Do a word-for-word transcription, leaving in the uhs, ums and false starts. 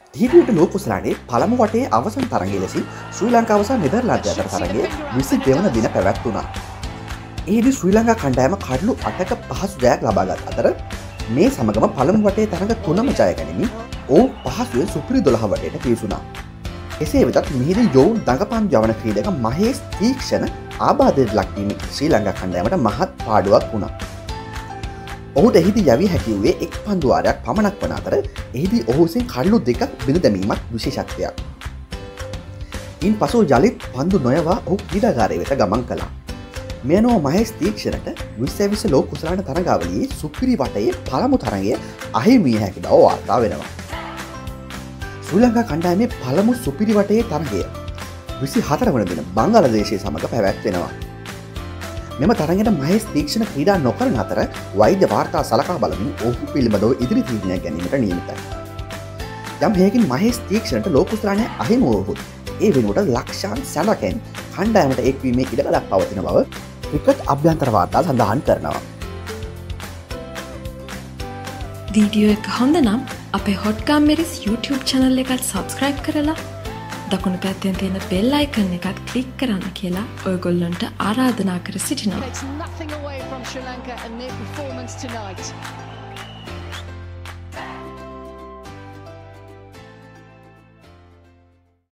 T twenty ලෝක කුසලානේ පළමු වටේ අවසන් තරගය ලෙස ශ්‍රී ලංකාව සහ නෙදර්ලන්තය අතර තරගය විසි දෙවන දින පැවැත්වුණා. එහිදී ශ්‍රී ලංකා කණ්ඩායම කඩලු අටක පහසු ජයක් ලබාගත් අතර මේ සමගම පළමු වටේ තරග තුනම ජය ගැනීමෙන් ඔවුන් පහසුවෙන් සුපිරි දොළහ වටේට පිවිසුණා. එසේ වෙතත් මෙහිදී යොවුන් දඟපන් යවන ක්‍රීඩක මහේෂ් තීක්ෂණ ආබාධයට ලක්වීම ශ්‍රී ලංකා කණ්ඩායමට මහත් පාඩුවක් වුණා. ඔහුට එහිදී යවිය හැකි වූයේ එක් පන්දුවාරයක් පමණක් වන අතර එහිදී ඔහු විසින් කඩලු දෙකක් බිඳ දැමීමත් විශේෂත්වයක්. ඉන් පසු යළිත් පන්දු නොයවා ඔහු ක්‍රීඩාගාරය වෙත ගමන් කළා. මේ අනුව මහේෂ් තීක්ෂණට විස්ස විස්ස ලෝක කුසලාන තරගාවලියේ සුපිරි වටයේ පළමු තරගය අහිමි විය හැකි බව වාර්තා වෙනවා. ශ්‍රී ලංකා කණ්ඩායමේ පළමු සුපිරි වටයේ තරගය විසි හතර වන දින බංගලාදේශය සමග පැවැත්වෙනවා. මෙම තරගයට මහේෂ් තීක්ෂණ ක්‍රීඩා නොකරන අතර වෛද්‍ය වාර්තා සලකා බලමින් ඔහු පිළිබඳව ඉදිරි තීරණයක් ගැනීමට නියමිතයි. යම් හේකින් මහේෂ් තීක්ෂණට ලෝක කුසලානය අහිමි වුවහොත් ඒ වෙනුවට ලක්ෂාන් සැලකෙන් කණ්ඩායමට එක්වීමේ ඉඩකඩක් පවතින බව ක්‍රිකට් අභ්‍යන්තර වාර්තා සඳහන් කරනවා. වීඩියෝ එක හොඳ නම් අපේ හොට්කාම් මෙරිස් YouTube channel එකත් subscribe කරලා දකුණු පැත්තෙන් තියෙන bell icon එකත් click කරන්න කියලා ඔයගොල්ලන්ට ආරාධනා කර සිටිනවා. Takes nothing away from Sri Lanka and their performance tonight.